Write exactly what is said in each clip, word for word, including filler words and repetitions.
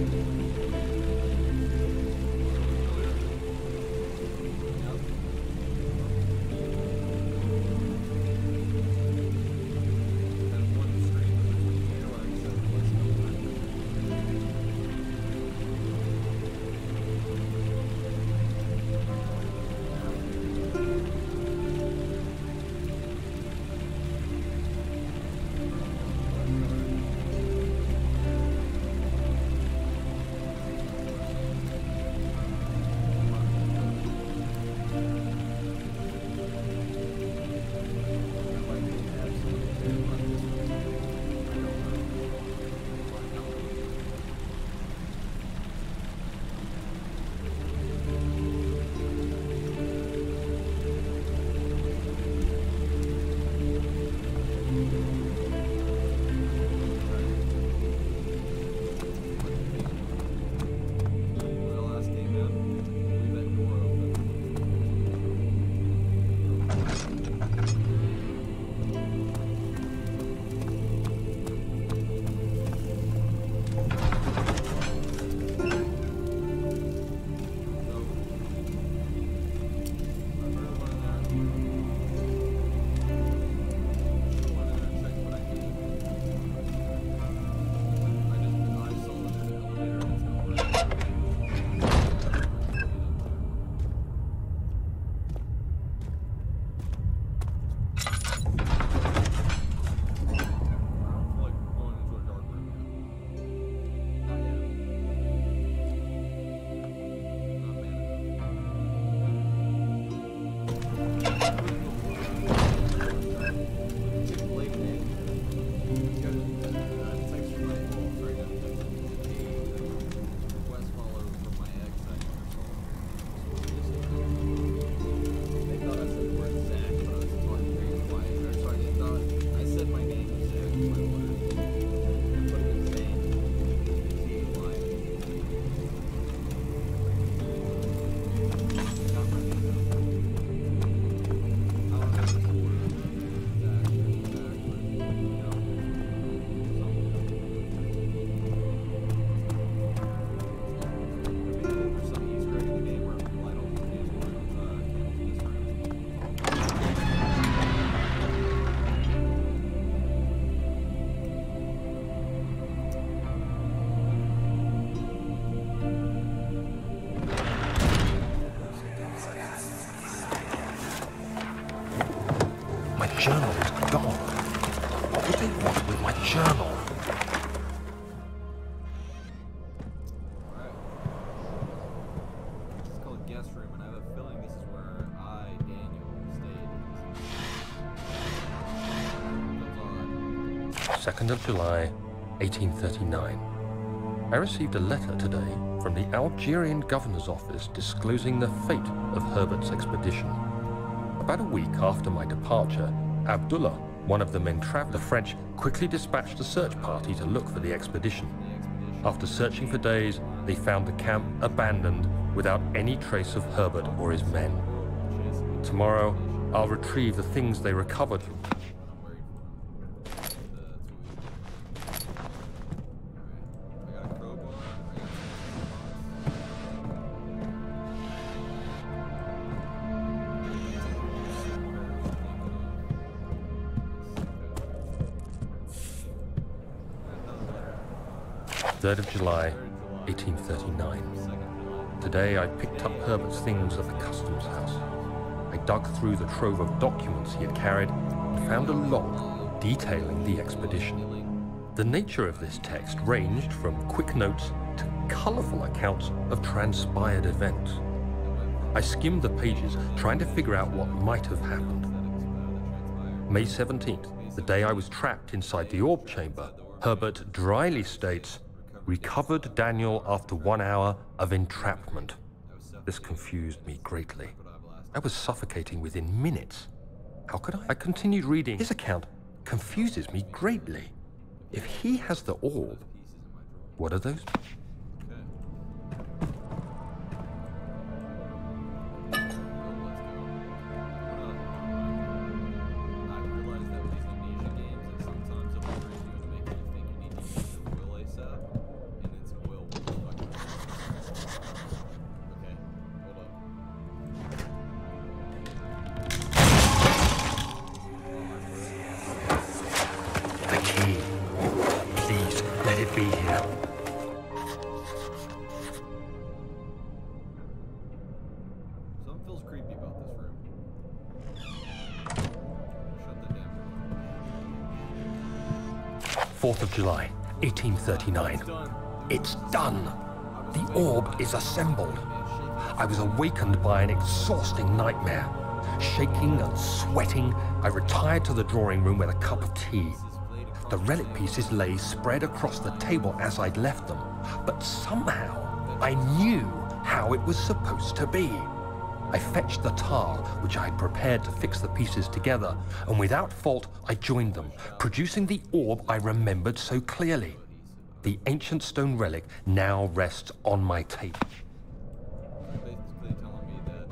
journal is gone. What would they want with my journal? Alright. This is called guest room, and I have a feeling this is where I, Daniel, stayed. second of July, eighteen thirty-nine. I received a letter today from the Algerian governor's office disclosing the fate of Herbert's expedition. About a week after my departure, Abdullah, one of the men traveling, the French quickly dispatched a search party to look for the expedition. After searching for days, they found the camp abandoned without any trace of Herbert or his men. Tomorrow, I'll retrieve the things they recovered. third of July, eighteen thirty-nine. Today I picked up Herbert's things at the customs house. I dug through the trove of documents he had carried and found a log detailing the expedition. The nature of this text ranged from quick notes to colorful accounts of transpired events. I skimmed the pages, trying to figure out what might have happened. May seventeenth, the day I was trapped inside the orb chamber, Herbert dryly states, "Recovered Daniel after one hour of entrapment." This confused me greatly. I was suffocating within minutes. How could I? I continued reading. His account confuses me greatly. If he has the orb, what are those? be here. Something feels creepy about this room. Shut that damn door. fourth of July, eighteen thirty-nine. It's done! The orb is assembled. I was awakened by an exhausting nightmare. Shaking and sweating, I retired to the drawing room with a cup of tea. The relic pieces lay spread across the table as I'd left them, but somehow I knew how it was supposed to be. I fetched the tar, which I had prepared to fix the pieces together, and without fault I joined them, producing the orb I remembered so clearly. The ancient stone relic now rests on my table. Basically telling me that.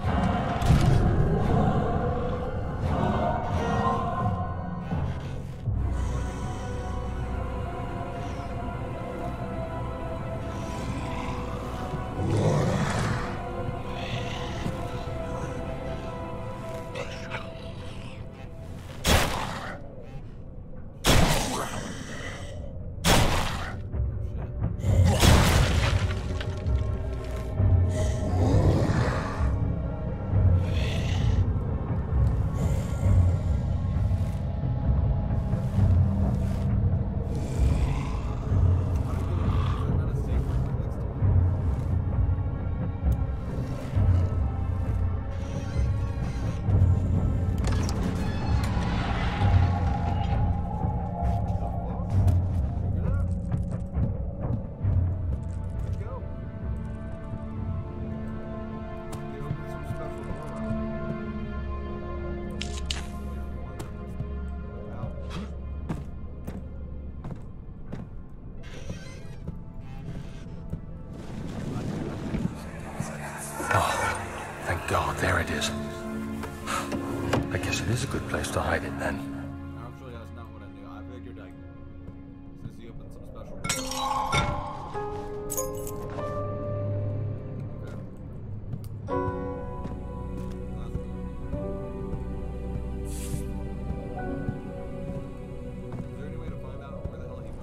God, there it is. I guess it is a good place to hide it then. Actually, that's not what I knew. I figured, like, since you opened some special door. Is there any way to find out where the hell he went?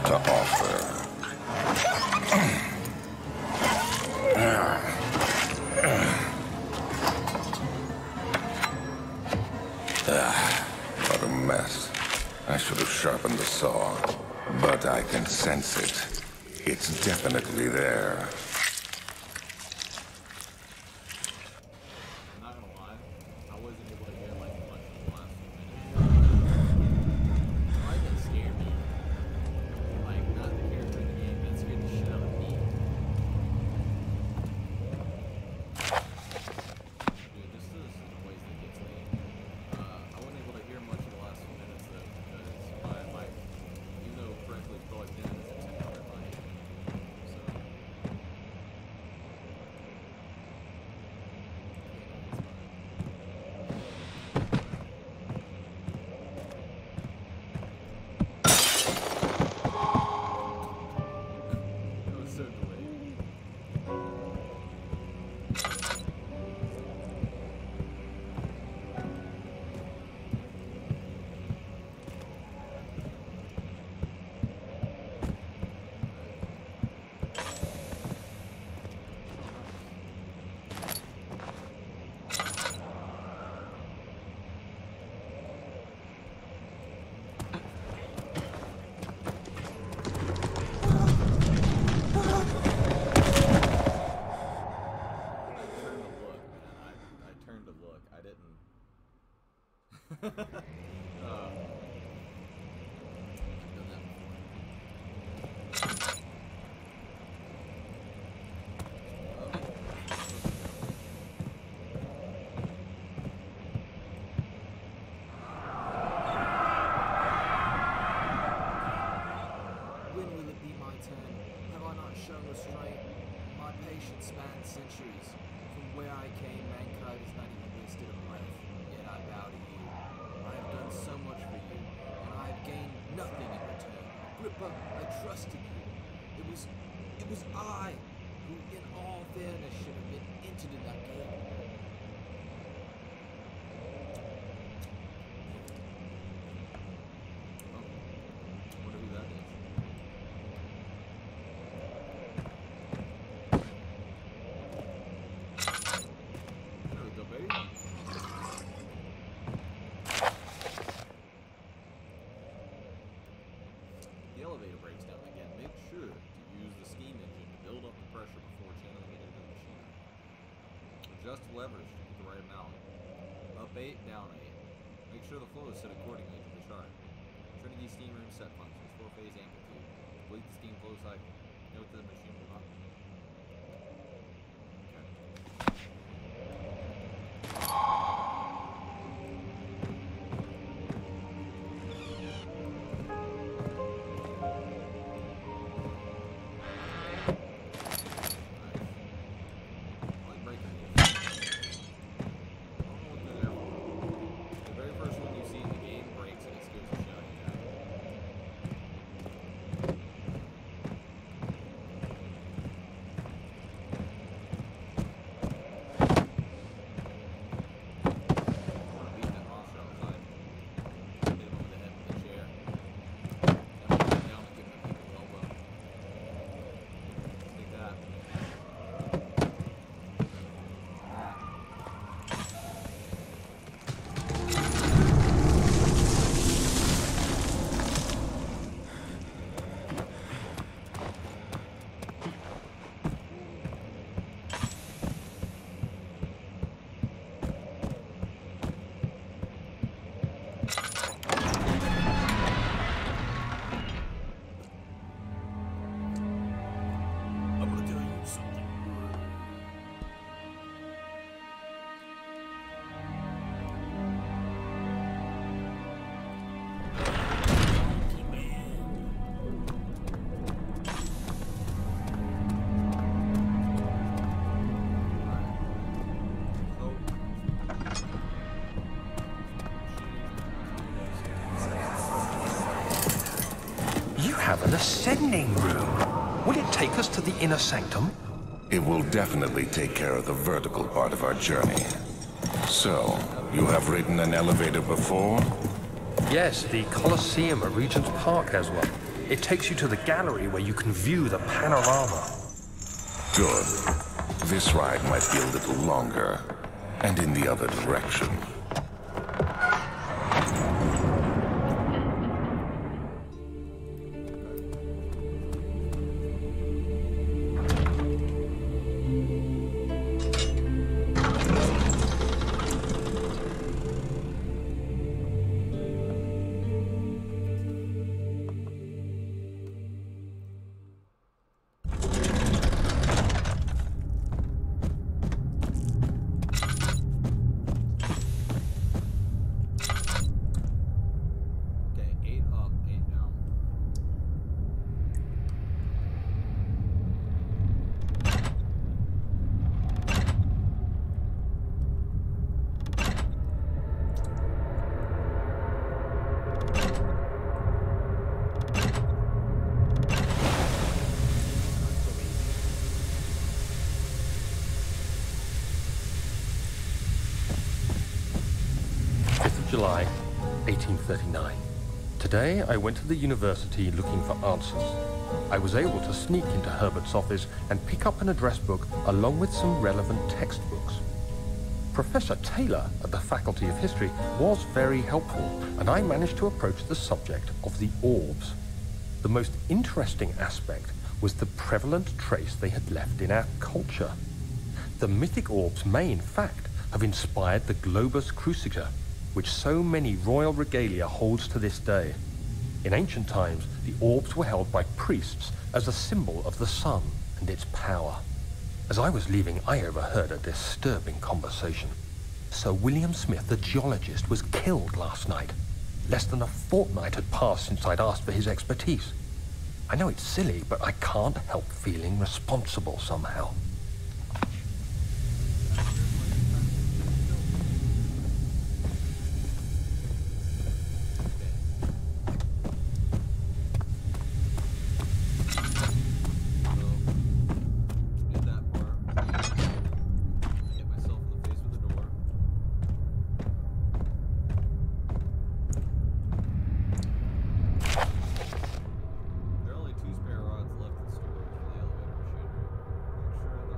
to offer. Ah, what a mess. I should have sharpened the saw, but I can sense it. It's definitely there. I'm not gonna lie, I wasn't able to hear like much in the last few minutes. Why did that scare me? Like, not the character in the game, that scared the shit out of me. Dude, this is the ways that gets me. Uh, I wasn't able to hear much in the last few minutes though, because my mic, even though correctly plugged in, is a ten dollar mic. So. It was so delayed. Turned to look, man. I, I turned to look. I didn't. uh, I've done that before. When will it be my turn? Have I not shown restraint? My patience spans centuries. From where I came, mankind has not even wasted a breath. Yet I bow to you. I have done so much for you, and I have gained nothing in return. Agrippa, I trusted you. It was, it was I who, in all fairness, should have been entered in that game. Oh, I wonder who that is. There we go, baby. The elevator breaks down again. Make sure to use the steam engine to build up the pressure before channeling it into the machine. Adjust levers to get the right amount. Up eight, down eight. Make sure the flow is set accordingly to the chart. Trinity steam room set functions, four phase amplitude. Complete the steam flow cycle. Note that the machine will not. have an ascending room. Will it take us to the inner sanctum? It will definitely take care of the vertical part of our journey. So, you have ridden an elevator before? Yes, the Colosseum at Regent's Park has one. It takes you to the gallery where you can view the panorama. Good. This ride might be a little longer, and in the other direction. July, eighteen thirty-nine. Today, I went to the university looking for answers. I was able to sneak into Herbert's office and pick up an address book along with some relevant textbooks. Professor Taylor at the Faculty of History was very helpful, and I managed to approach the subject of the orbs. The most interesting aspect was the prevalent trace they had left in our culture. The mythic orbs may, in fact, have inspired the globus cruciger, which so many royal regalia holds to this day. In ancient times, the orbs were held by priests as a symbol of the sun and its power. As I was leaving, I overheard a disturbing conversation. Sir William Smith, the geologist, was killed last night. Less than a fortnight had passed since I'd asked for his expertise. I know it's silly, but I can't help feeling responsible somehow. There are only two spare rods left in storage for the elevator machinery. Make sure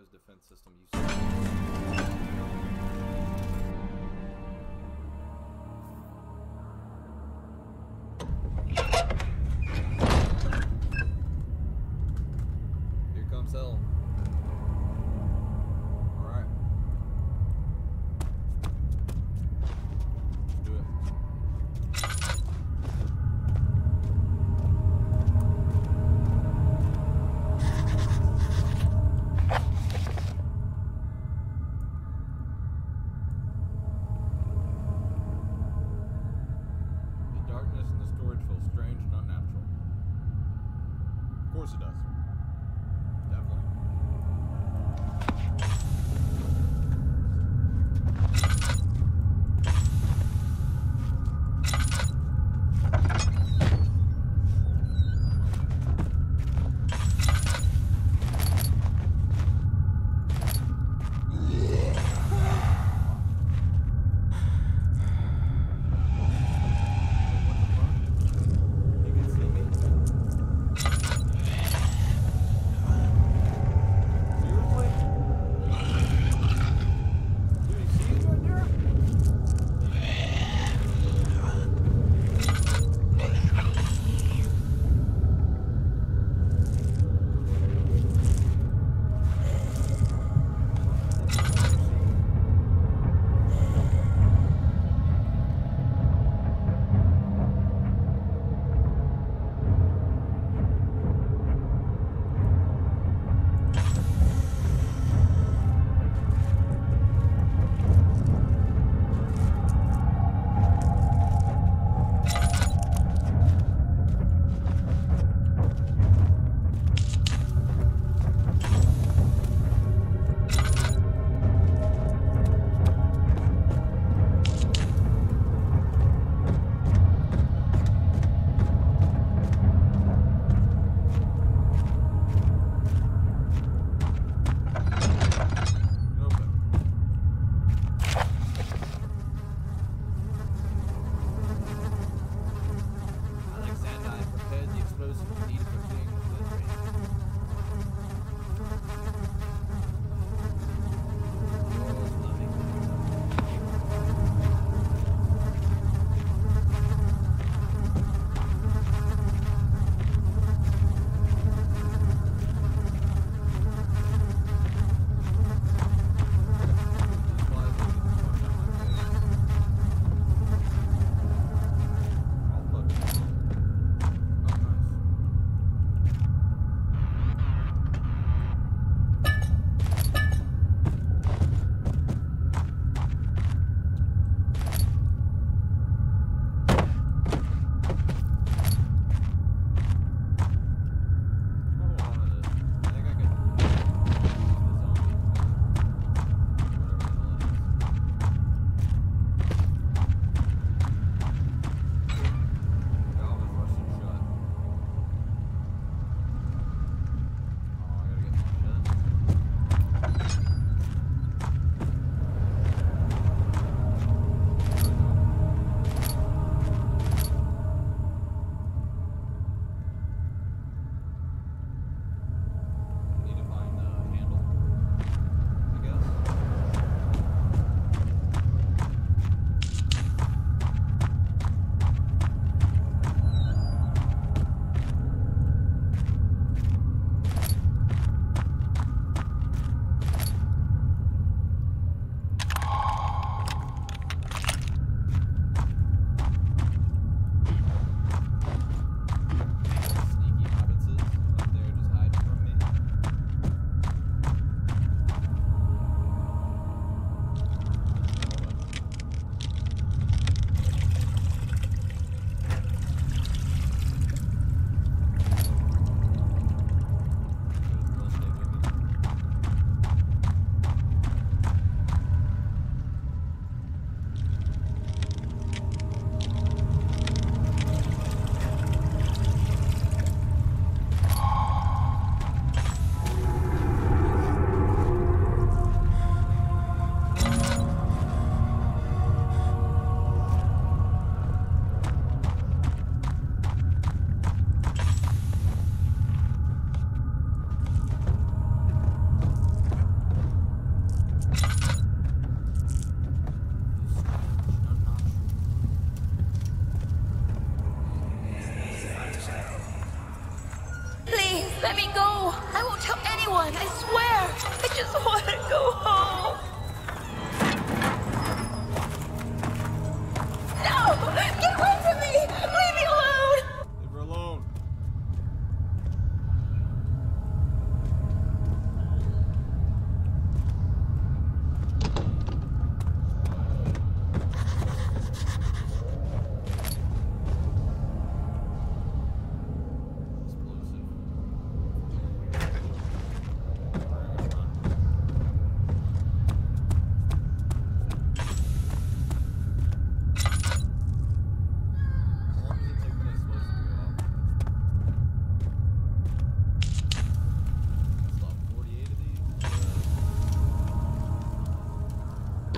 Hydro's defense system used to Here comes hell. Alright. Let's do it.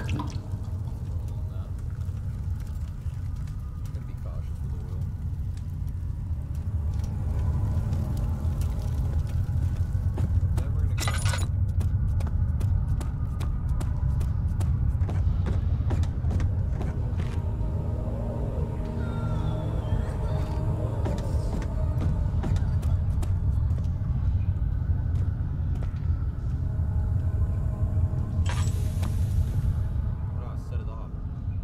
Gotta be cautious with oil. Never gonna go on. Oh, set it off.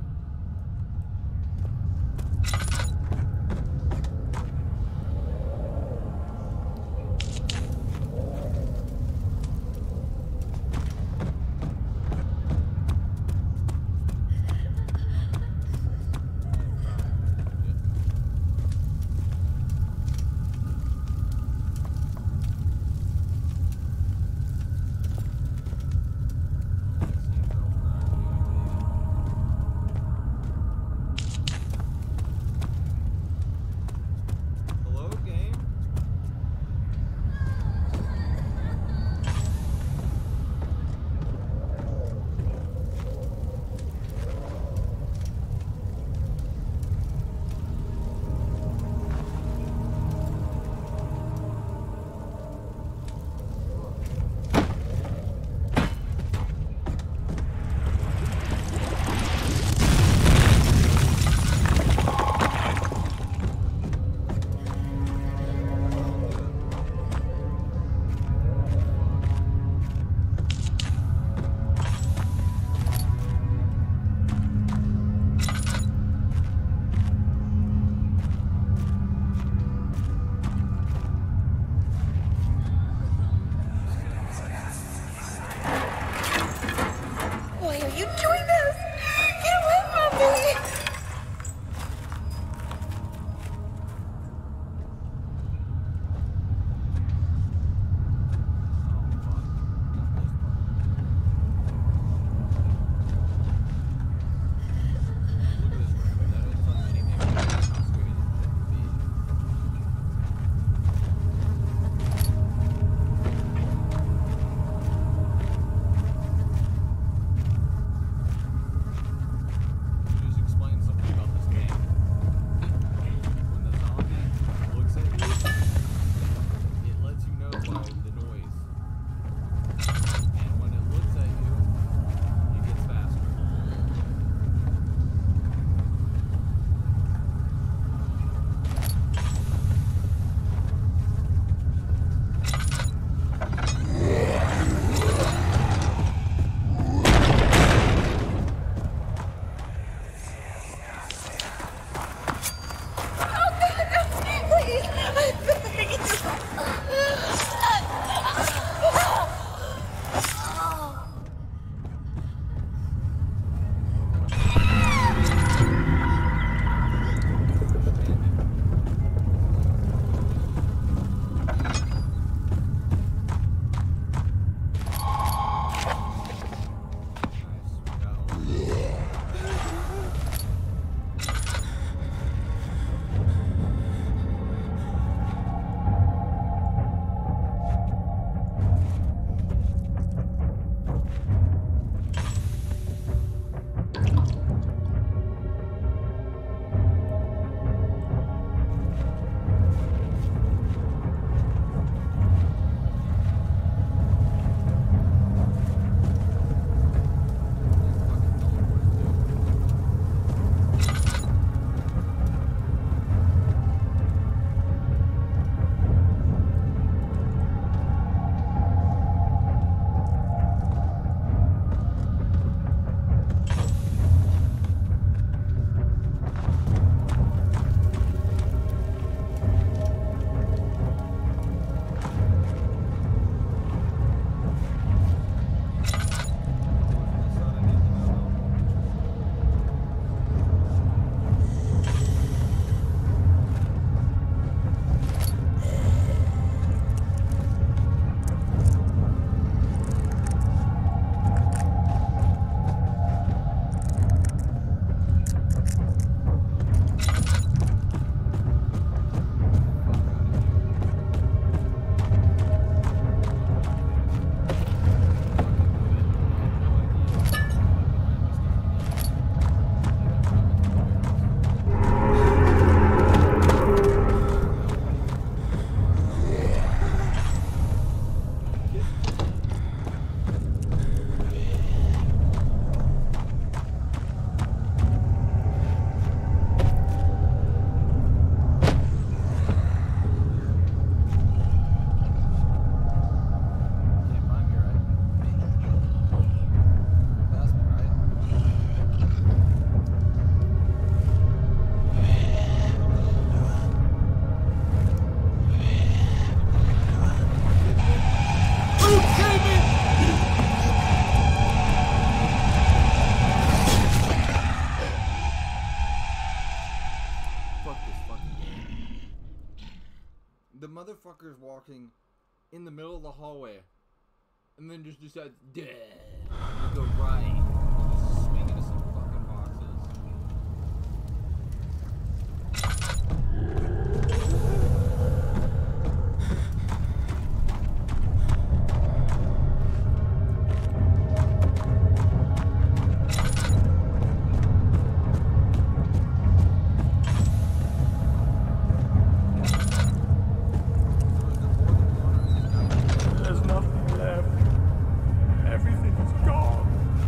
Hello, game? Why are you doing this? Get away from me! Look at this room. That is on anything. How scary this shit could be. motherfucker's walking in the middle of the hallway, and then just decides, dead. You go right. Just swing into some fucking boxes. There's nothing left. Everything is gone.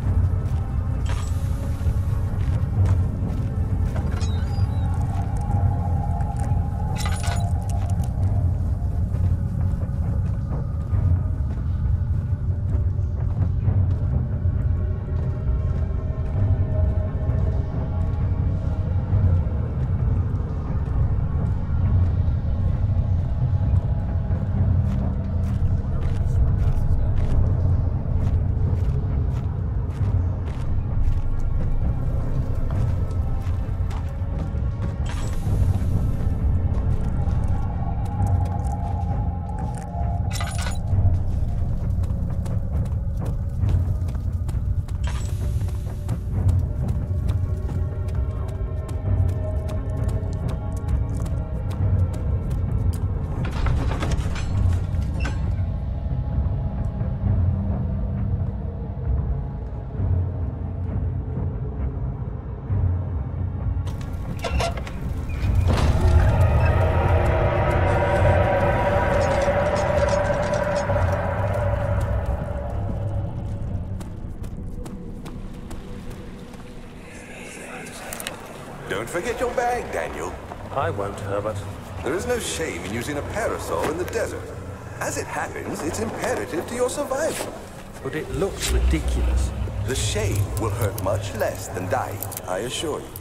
Don't forget your bag, Daniel. I won't, Herbert. There is no shame in using a parasol in the desert. As it happens, it's imperative to your survival. But it looks ridiculous. The shame will hurt much less than dying, I assure you.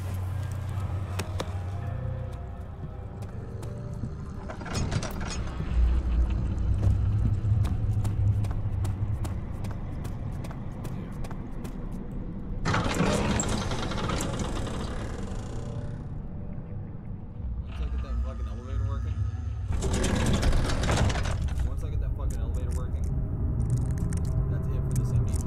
Once I get that fucking elevator working, that's it for this amnesia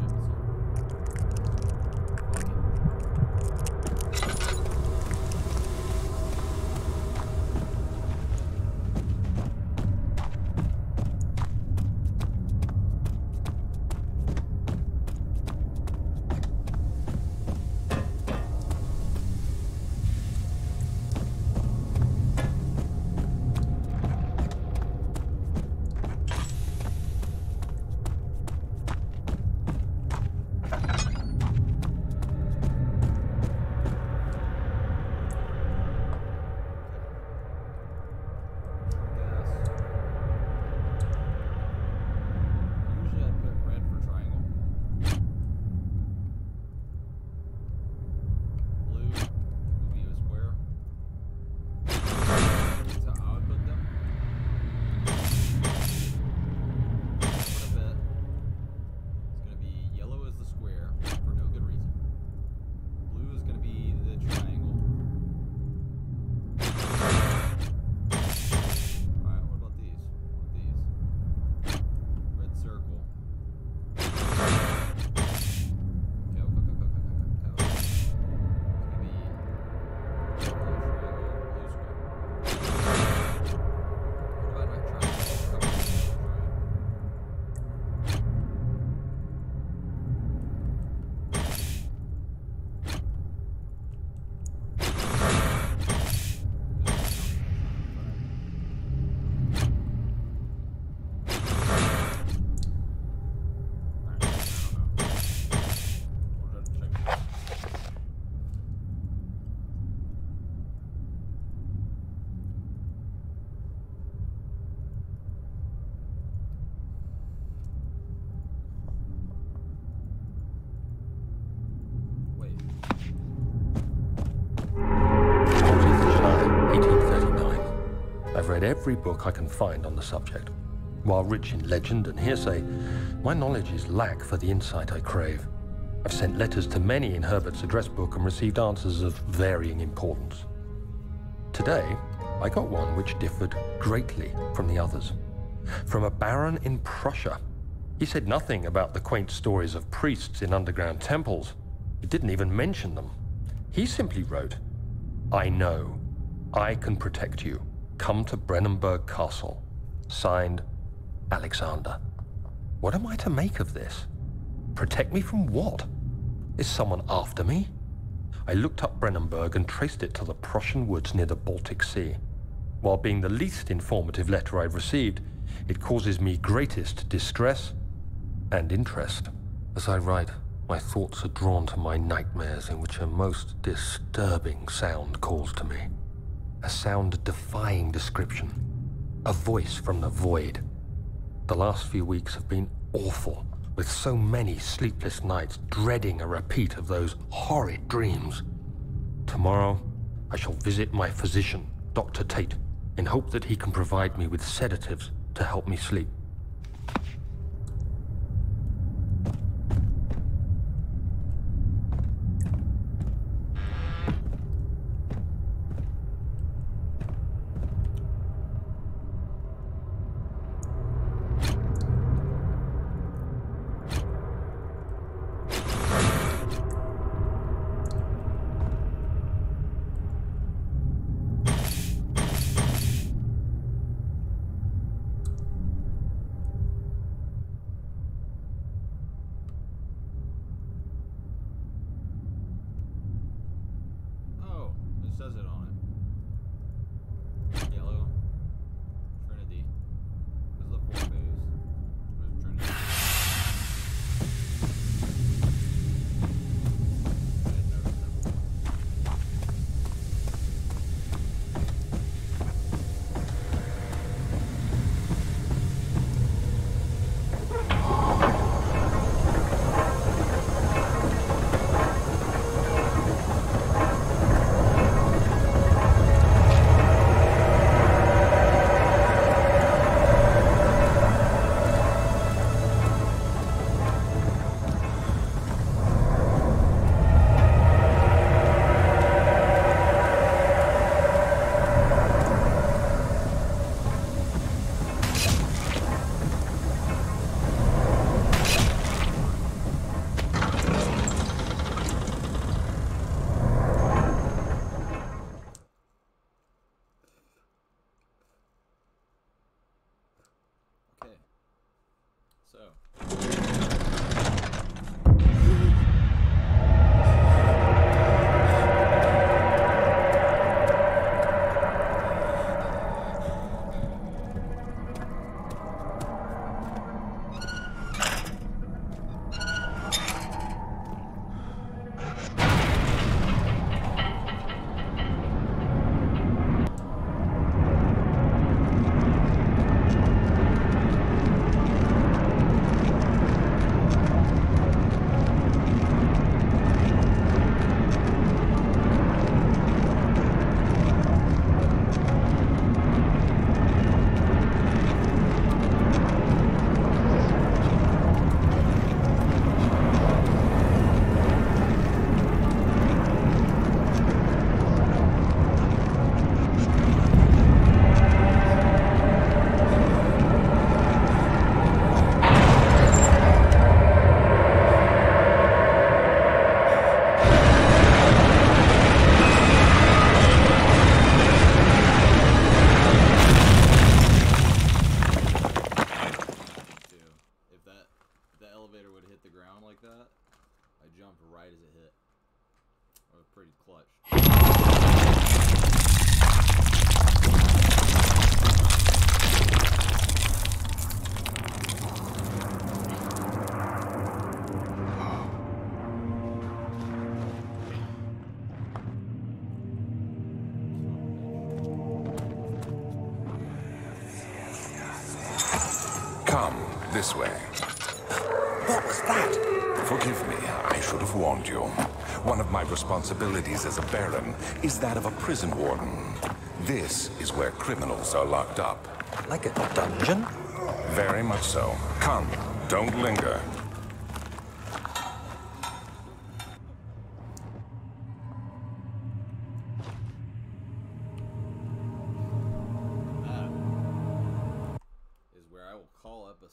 I've read every book I can find on the subject. While rich in legend and hearsay, my knowledge is lack for the insight I crave. I've sent letters to many in Herbert's address book and received answers of varying importance. Today, I got one which differed greatly from the others. From a baron in Prussia. He said nothing about the quaint stories of priests in underground temples. He didn't even mention them. He simply wrote, "I know. I can protect you. Come to Brennenburg Castle. Signed, Alexander." What am I to make of this? Protect me from what? Is someone after me? I looked up Brennenburg and traced it to the Prussian woods near the Baltic Sea. While being the least informative letter I've received, it causes me greatest distress and interest. As I write, my thoughts are drawn to my nightmares in which a most disturbing sound calls to me. A sound defying description. A voice from the void. The last few weeks have been awful, with so many sleepless nights dreading a repeat of those horrid dreams. Tomorrow, I shall visit my physician, Doctor Tate, in hope that he can provide me with sedatives to help me sleep. Says it on it. Yellow. Trinity. This is the four base. Where's Trinity? I didn't notice that before. So. Jumped right as it hit. That was pretty clutch. Come, this way. What was that? Forgive me, I should have warned you. One of my responsibilities as a baron is that of a prison warden. This is where criminals are locked up. Like a dungeon? Very much so. Come, don't linger.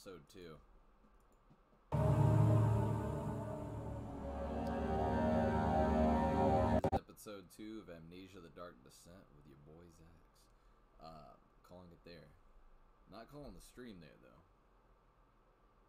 episode two. Episode two of Amnesia: The Dark Descent with your boy Zax. Uh, calling it there. Not calling the stream there though.